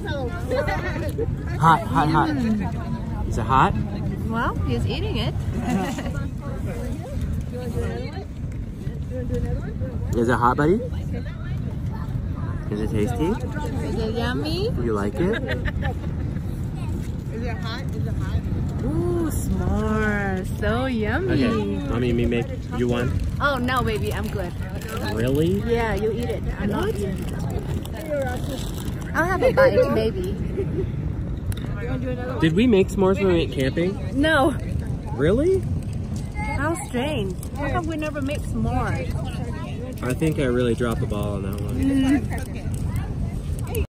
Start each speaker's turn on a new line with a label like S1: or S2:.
S1: Hot, hot, hot. Is it hot?
S2: Well, he's eating it.
S1: Is it hot, buddy? Is it tasty?
S2: Is it yummy?
S1: Do you like it?
S3: Is it hot? Is it hot?
S2: Ooh, s'mores. So yummy.
S1: Okay. Mommy, me make you one?
S2: Oh, no, baby. I'm good.
S1: Really?
S2: Yeah, you eat it. I'm not eating it. I'll have a bite, maybe.
S1: Did we make s'mores when we went camping?
S2: No.
S1: Really?
S2: How strange. How come we never make s'mores?
S1: I think I really dropped the ball on that one.